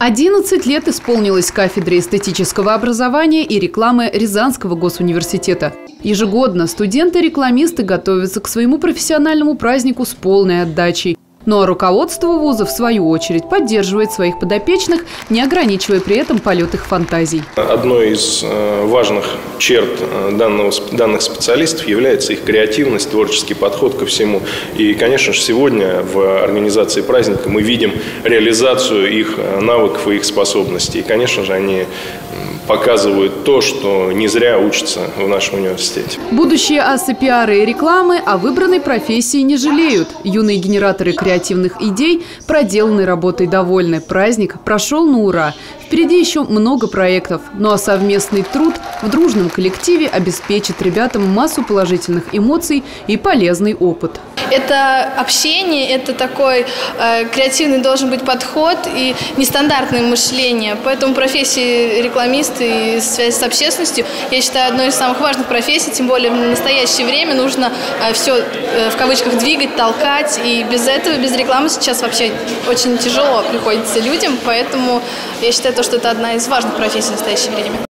11 лет исполнилось кафедре эстетического образования и рекламы Рязанского госуниверситета. Ежегодно студенты-рекламисты готовятся к своему профессиональному празднику с полной отдачей. Ну а руководство вуза, в свою очередь, поддерживает своих подопечных, не ограничивая при этом полет их фантазий. Одной из важных черт данных специалистов является их креативность, творческий подход ко всему. И, конечно же, сегодня в организации праздника мы видим реализацию их навыков и их способностей. И, конечно же, они показывают то, что не зря учатся в нашем университете. Будущие асы пиара и рекламы о выбранной профессии не жалеют. Юные генераторы креативных идей проделанной работой довольны. Праздник прошел на ура. Впереди еще много проектов. Ну а совместный труд в дружном коллективе обеспечит ребятам массу положительных эмоций и полезный опыт. Это общение, это такой креативный должен быть подход и нестандартное мышление. Поэтому профессия рекламиста и связь с общественностью, я считаю, одной из самых важных профессий. Тем более в настоящее время нужно все в кавычках двигать, толкать. И без этого, без рекламы сейчас вообще очень тяжело приходится людям. Поэтому я считаю, что это одна из важных профессий в настоящее время.